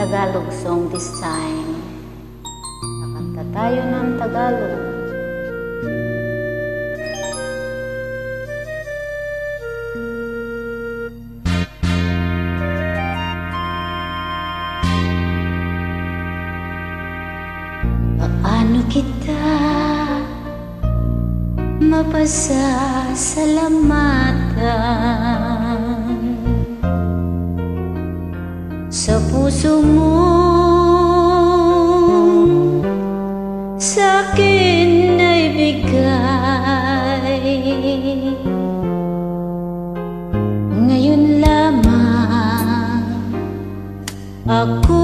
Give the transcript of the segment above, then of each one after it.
Tagalog song this time. Kakanta tayo ng Tagalog. Paano kita mapasasalamatan sa puso mo sa'kin ay bigay? Ngayon lamang ako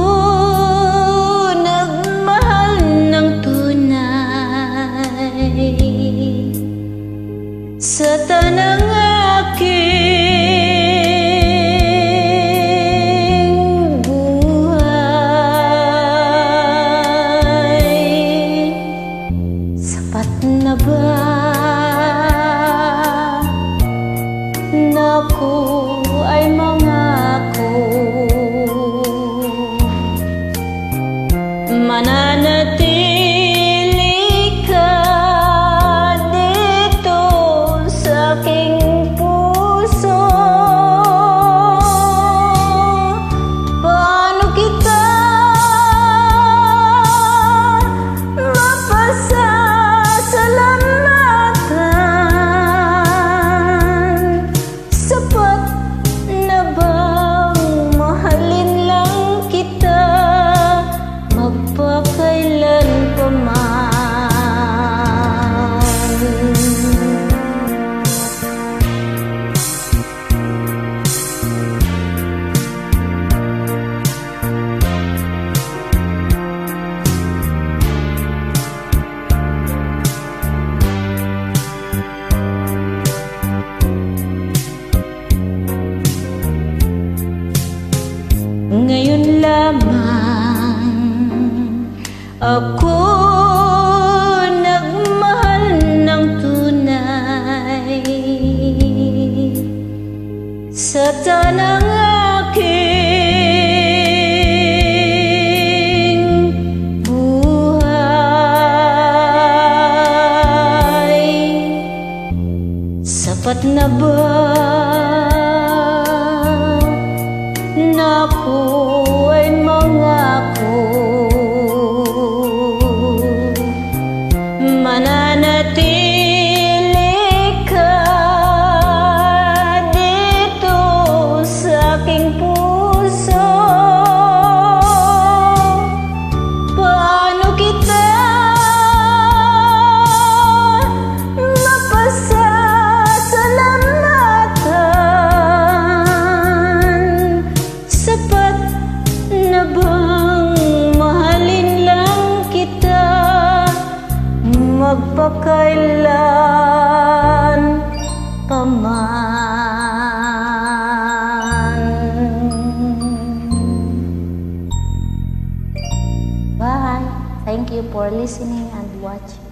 nagmahal ng tunay sa tanang aking buhay. Sapat na ba na ako ay mangako mananatili ka dito sa aking puso? Paano kita mapasasalamatan? Sapat na bang mahalin lang kita magpakailan pa man? Ngayon lamang ako nagmahal ng tunay sa tanang aking buhay. Sapat na ba na ako ay mangako mananatili ka dito sa aking puso? Paano kita mapasasalamatan? Sapat na bang mahalin lang kita magpakailan pa man? Bye. Thank you for listening and watching.